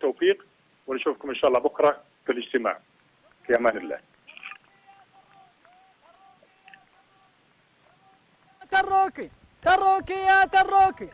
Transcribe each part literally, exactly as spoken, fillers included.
بالتوفيق، ونشوفكم ان شاء الله بكره في الاجتماع. في امان الله. تروكي تروكي يا تروكي.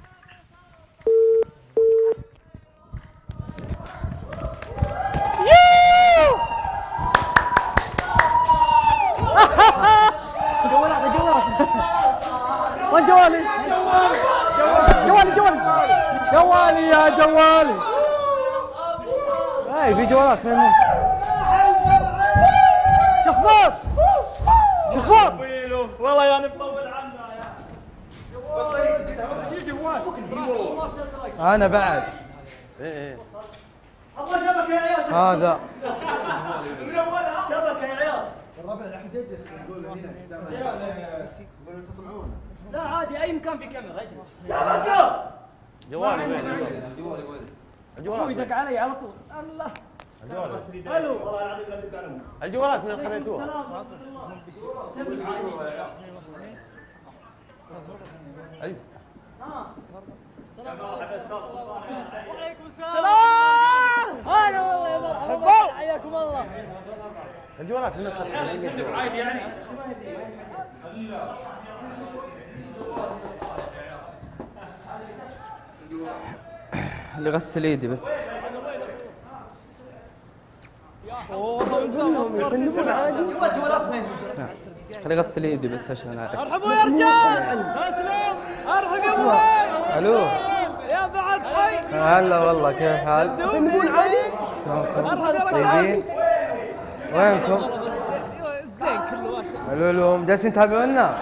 جوالات جوالات وين جوالي؟ جوالي جوالي جوالي يا جوالي. اي في جوالات فين؟ شو اخبار؟ شو اخبار؟ والله يعني مطول عنا يا انا بعد. ايه ايه الله شبكه يا عيال. هذا شبكه يا عيال. الربع الاحد يجلس يقول هنا لا عادي اي مكان في كاميرا. شبكه جوالي وين؟ جوالي وين؟ الجوالات يدق علي على طول. الله الجوالات الو والله العظيم لا تدق. الجوالات من خذيتوها؟ السلام ورحمه الله. ها السلام وعليكم السلام. هلا والله يا مرحبا حياكم الله. الجوالات من خذيتوها؟ عادي يعني. اللي غسل ايدي بس. خلي غسل ايدي بس عشان اعرف. ارحبوا يا رجال. اسلم. ارحب يا ابو وين. الو يا بعد حي. هلا والله كيف حال؟ نقول عادي. ارحب يا رجال. طيبين؟ وينكم؟ زين كله ما شاء الله. الو الو جالسين تتابعونا؟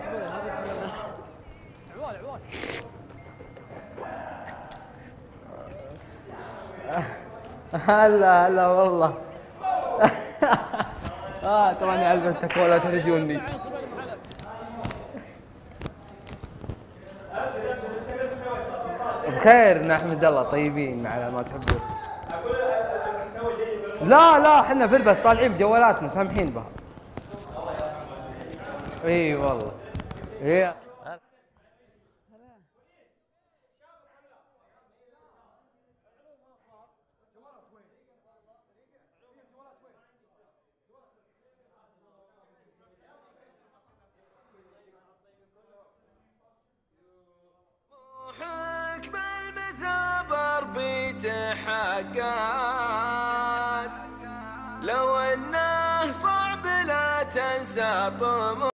هلا هلا والله. اه طبعا علبتك ولا تهجوني. بخير نحمد الله طيبين على ما تحبون. لا لا احنا في البث طالعين بجوالاتنا سامحين بها. اي والله. اي روحك بالمثابر بتحقق، لو انه صعب لا تنسى طموحك.